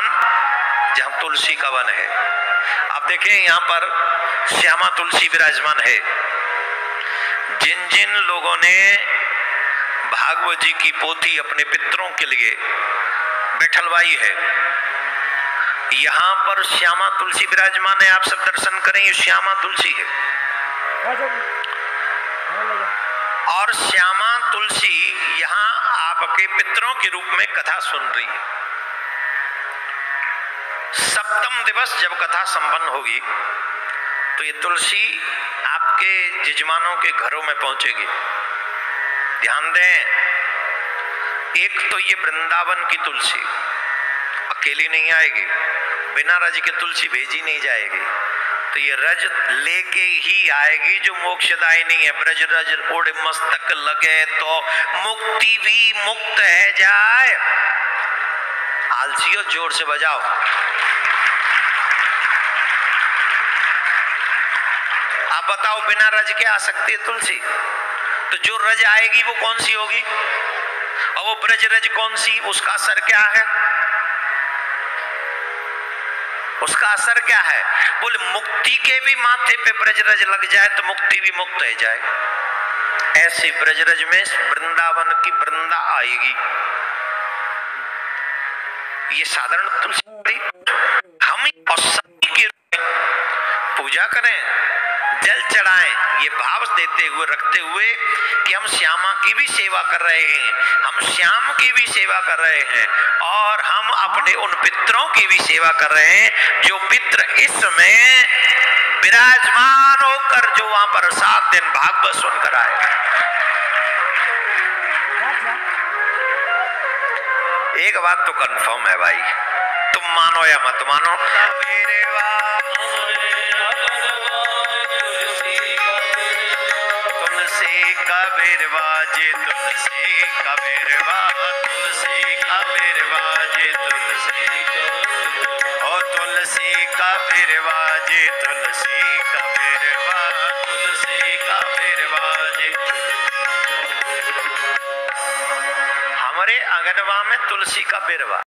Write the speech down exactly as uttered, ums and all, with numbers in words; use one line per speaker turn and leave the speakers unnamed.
वृंदावन जहां तुलसी का वन है। अब देखें यहाँ पर श्यामा तुलसी विराजमान है। जिन जिन लोगों ने भागवत जी की पोथी अपने पितरों के लिए बैठलवाई है, यहाँ पर श्यामा तुलसी विराजमान है। आप सब दर्शन करें, ये श्यामा तुलसी है। और श्यामा तुलसी यहाँ आपके पितरों के रूप में कथा सुन रही है। सप्तम दिवस जब कथा संपन्न होगी तो ये तुलसी आपके यजमानों के घरों में पहुंचेगी। ध्यान दें, एक तो ये वृंदावन की तुलसी अकेली नहीं आएगी, बिना रज के तुलसी भेजी नहीं जाएगी। तो ये रज लेके ही आएगी जो मोक्षदायिनी है। ब्रज रज उड़ मस्तक लगे तो मुक्ति भी मुक्त है जाए। आलसियों जोर से बजाओ। आप बताओ, बिना रज के आ सकती है तुलसी? तो जो रज आएगी वो कौन सी होगी? और वो ब्रज रज कौन सी, उसका असर क्या है? उसका असर क्या है? बोले मुक्ति के भी माथे पे ब्रजरज लग जाए तो मुक्ति भी मुक्त हो जाए। ऐसे ब्रजरज में वृंदावन की वृंदा आएगी। ये साधारण तुलसी हम और सभी की पूजा करें, जल चढ़ाएं, ये भाव देते हुए रखते हुए कि हम श्यामा की भी सेवा कर रहे हैं, हम श्याम की भी सेवा कर रहे हैं और हम अपने उन पितरों की भी सेवा कर रहे हैं जो पितर इस समय विराजमान होकर जो वहां पर सात दिन भागवत सुनकर आए। एक बात तो कंफर्म है भाई, तुम मानो या मत मानो, तुलसी का बिरवाजे, तुलसी का बिरवा, तुलसी का बिरवाजे, तुलसी ओ तुलसी का बिरवाजे, तुलसी का बिरवा, तुलसी का बिरवाजे। हमारे अगनवा में तुलसी का बिरवा